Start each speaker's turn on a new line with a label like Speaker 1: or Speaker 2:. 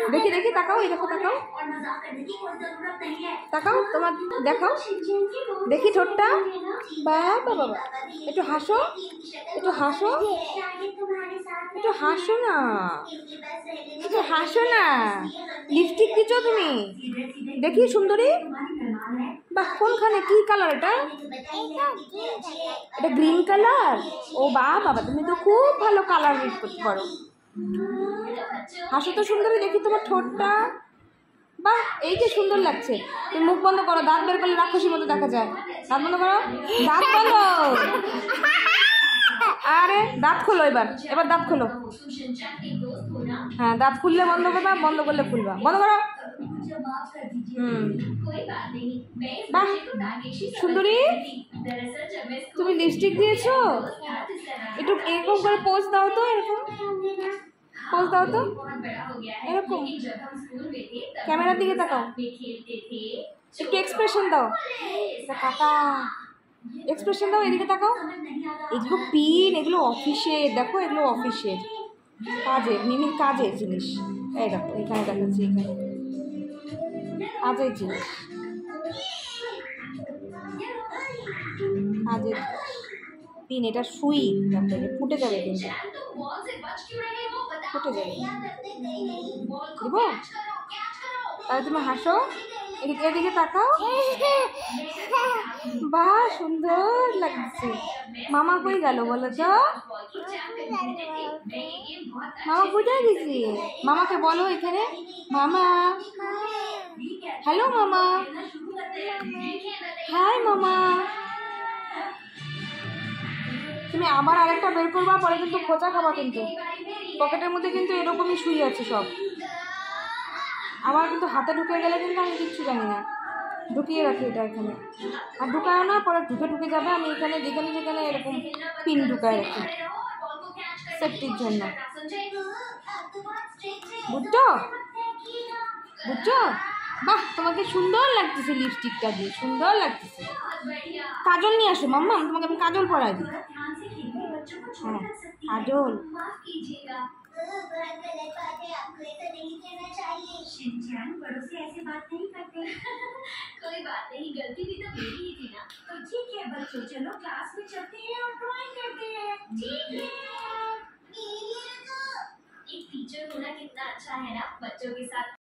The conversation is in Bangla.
Speaker 1: देखी देखी ताकाओ, ये देखो ताकाओ ताकाओ, তোমার দেখাও দেখি ঠোঁটটা। বাবা বাবা, একটু হাসো, একটু হাসো, একটু হাসো না, একটু হাসো না। লিপস্টিক দিছো তুমি? দেখি সুন্দরী। বাহ, কোনখানে কি কালার এটা? এটা গ্রিন কালার। ও বাবা, তুমি তো খুব ভালো কালার রিড করতে পারো। হাসো তো সুন্দরী, দেখি তোমার ঠোঁটটা। বাহ, এই যে সুন্দর লাগছে। তুমি মুখ বন্ধ করো, দাঁত বের করলে রাক্ষসীর মতো দেখা যায়। দাঁত বন্ধ করো, দাঁত বন্ধ। আরে দাঁত খোলো, এবার এবার দাঁত খোলো। হ্যাঁ, দাঁত খুললে বন্ধ করবা, বন্ধ করলে খুলবা। বন্ধ করো। বাহ সুন্দরী, তুমি লিপস্টিক দিয়েছো? একটু এরকম করে পোজ দাও তো, এরকম পোজ দাও তো, এরকম ক্যামেরার দিকে তাকাও, একটু এক্সপ্রেশন দাও। কাকা এক্সপ্রেশন দাও, এদিকে তাকাও। এগুলো পিন, এগুলো অফিসের, দেখো এগুলো অফিসের কাজের, মিমির কাজের জিনিস। এই দেখো এখানে দেখাচ্ছি, এখানে কাজের জিনিস, কাজের পিন। এটা সুই, দেখো ফুটে যাবে, কিন্তু ফুটে যাবে। দিব তাহলে তুমি হাসো, এদিকে এদিকে তাকাও। বাহ সুন্দর লাগছে। মামা কই গেল বলো তো? মামা কোথায় গেছি? মামাকে বলো এখানে, মামা। হ্যালো মামা, হাই মামা। তুমি আবার আরেকটা বের করবা, পরে কিন্তু খোঁচা খাবা। কিন্তু পকেটের মধ্যে কিন্তু এরকমই শুই আছে সব। আবার কিন্তু হাতে ঢুকে গেলে কিন্তু আমি কিচ্ছু জানি না। ঢুকিয়ে রাখি এটা এখানে, আর ঢুকায় না, পরে ঢুকে ঢুকে যাবে। আমি এখানে যেখানে যেখানে এরকম পিন ঢুকায় রাখি সেফটির জন্য। বুঝছো বুঝছো? বাহ, তোমাকে সুন্দর লাগতেছে লিপস্টিকটা দিয়ে, সুন্দর লাগতেছে। কাজল নিয়ে আসো মাম্মা, তোমাকে আমি কাজল পরাই দিই। হ্যাঁ কাজল। कोई बात नहीं, गलती भी तो मेरी ही थी ना। तो ठीक है बच्चों, चलो क्लास में चलते हैं और ड्राइंग करते हैं। ठीक है। एक टीचर होना कितना अच्छा है ना, बच्चों के साथ